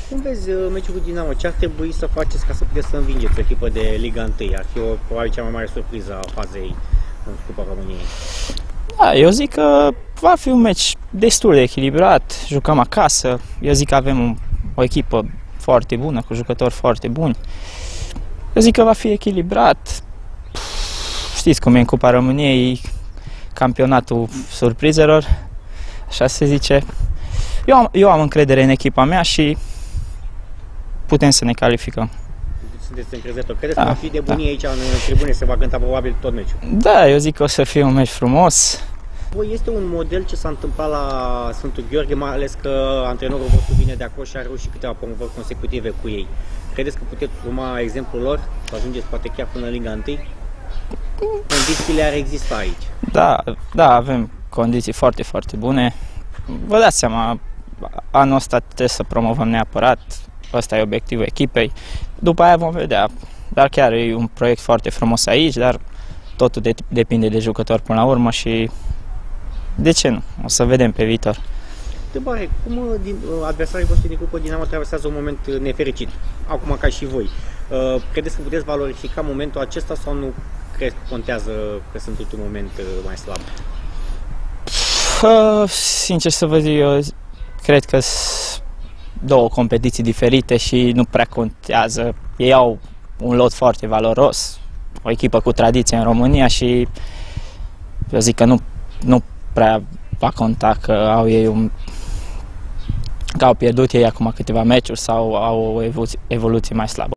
Cum vezi meciul cu Dinamo? Ce ar trebui să faceți ca să puteți să învingeți o echipă de Liga 1? Ar fi probabil cea mai mare surpriză a fazei în Cupa României. Da, eu zic că va fi un meci destul de echilibrat, jucăm acasă, eu zic că avem o echipă foarte bună, cu jucători foarte buni. Eu zic că va fi echilibrat. Știți cum e în Cupa României, campionatul surprizelor, așa se zice. Eu am încredere în echipa mea și putem să ne calificăm. Sunteți încrezători. Credeți că va fi de bunie aici în tribune, se va cânta probabil tot meciul? Da, eu zic că o să fie un meci frumos. Este un model ce s-a întâmplat la Sfântul Gheorghe, mai ales că antrenorul vostru vine de acolo și a reușit câteva promovări consecutive cu ei. Credeți că puteți urma exemplul lor, să ajungeți poate chiar până în Liga 1? Condițiile ar exista aici. Da, avem condiții foarte, foarte bune. Vă dați seama, anul ăsta trebuie să promovăm neapărat, ăsta e obiectivul echipei. După aia vom vedea, dar chiar e un proiect foarte frumos aici, dar totul depinde de jucători până la urmă și de ce nu? O să vedem pe viitor. Întrebare, cum adversarii voștri din grupă Dinamo traversează un moment nefericit, acum ca și voi? Credeți că puteți valorifica momentul acesta sau nu contează că sunt într-un moment mai slab? Sincer să vă zic, eu cred că sunt două competiții diferite și nu prea contează. Ei au un lot foarte valoros, o echipă cu tradiție în România și eu zic că nu prea va conta că au pierdut ei acum câteva meciuri sau au o evoluție mai slabă.